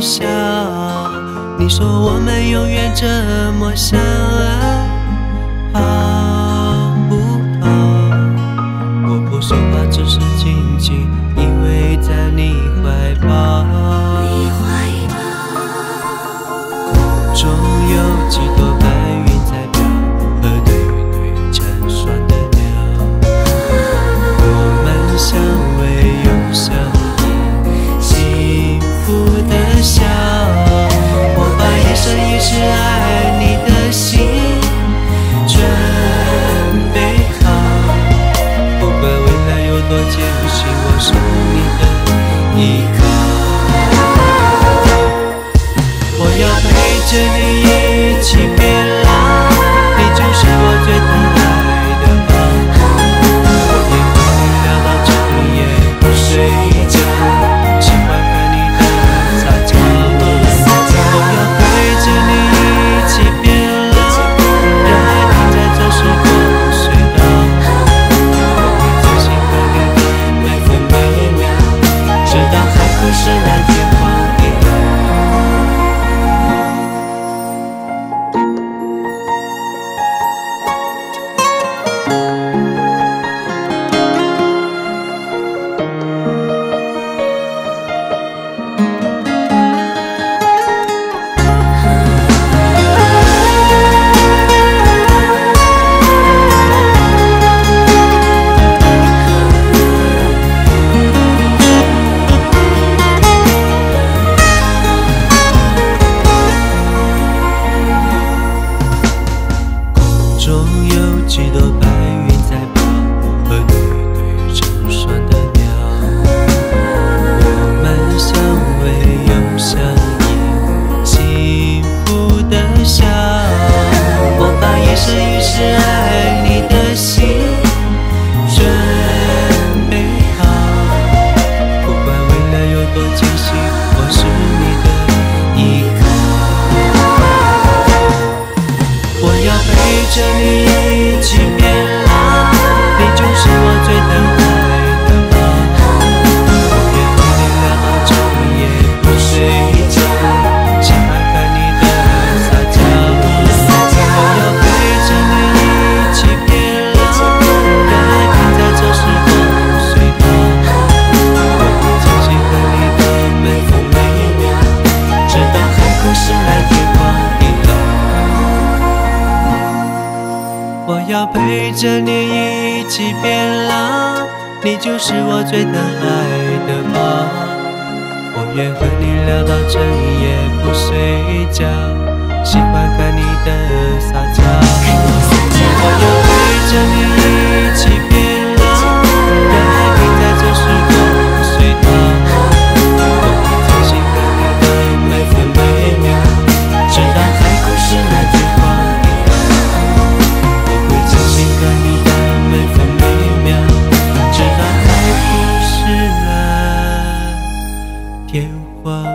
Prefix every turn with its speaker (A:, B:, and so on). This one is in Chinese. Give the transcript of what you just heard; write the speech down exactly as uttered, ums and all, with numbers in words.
A: 笑。你说我们永远这么相爱，好不好？我不说话，只是静静依偎在你怀抱。空中有几朵白云在飘，和对对成双的鸟。我们相偎又相依，幸福的笑。我把一生一世爱你的心准备好，不管未来有多艰辛，我是你的依靠。我要陪着你一起变老，你就是我最疼爱的宝。我也和你聊到整夜不睡觉，喜欢看你的撒娇。我要陪着你一起变老，让爱停在这时光隧道。我会仔细看你的每分每秒，直到海枯石烂天荒地老。中有几朵白云在飘，和对对成双的鸟。我们相偎又相依，幸福的笑。我把一生一世爱你的心准备好，不管未来有多艰辛，我是你的依靠。我要陪着你一起变老，你就是我最疼爱的宝。我愿和你聊到整夜不睡觉，喜欢看你的撒娇。我要陪着你一起变老，让爱停在这时光隧道。我会仔细看你的每分每秒，直到海枯石烂天荒地老。我要陪着你一起变老，你就是我最疼爱的宝。我愿和你聊到整夜不睡觉，喜欢看你的撒娇。我要陪着你一起变老，让爱停在这时光隧道。我会仔细看你的每分每秒，直到海枯石烂天荒地老。我会仔细看你的每分每秒，直到海枯石烂天荒。